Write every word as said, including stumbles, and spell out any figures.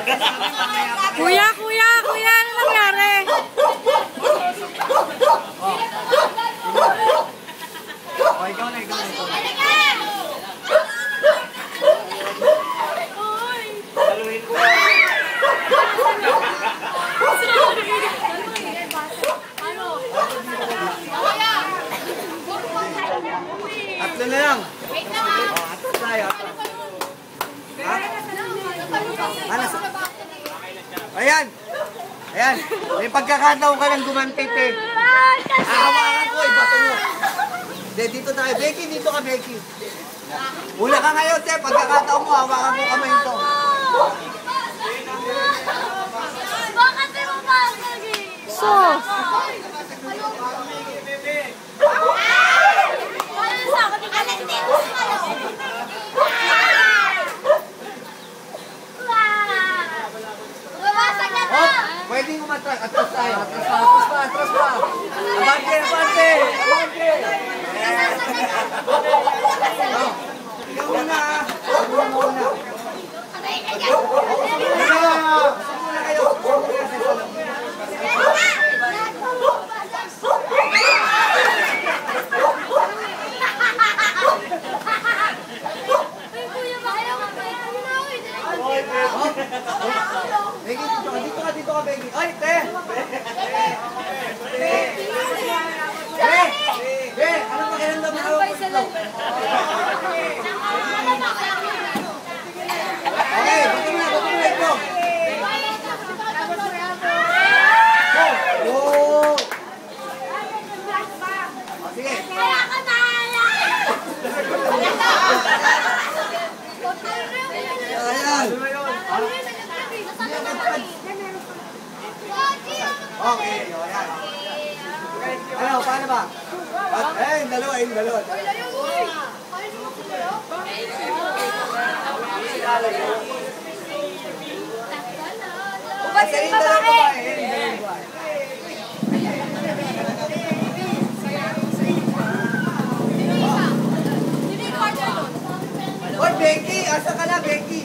Kuya, kuya, kuya, ano nangyari? Oh, ikaw na, ikaw na, ikaw na. Haluin ko. Tatlo na lang. Oh, atas tayo, atas. Ha? Anas. Ayan. Ayan. May pagkakataon ka lang gumantit eh. Hahawakan ko, ibato mo. De, dito tayo. Becky, dito ka, Becky. Mula ka ngayon, te. Pagkakataon mo, hawakan mo kamay ito. Bakit di mo pasagi? So, Pwede umatras. Atras tayo. Atras pa, atras pa, atras pa. Abante, abante. Abante. Ikaw muna. Ikaw muna. Ikaw muna. Muna kayo. Becky, dito ka, dito ka, dito ka, Becky. Ay, te! Te! Te! Te! Anong pakiramdam mo hawak ko ito? Okay, bato mo na, bato mo na ito. Go! Sige. Ayan. Okay, ayan. Ano, paano ba? Eh, yung dalawa, yung dalawa. Ubad yung babae! Hoy, Becky! Asa ka na, Becky?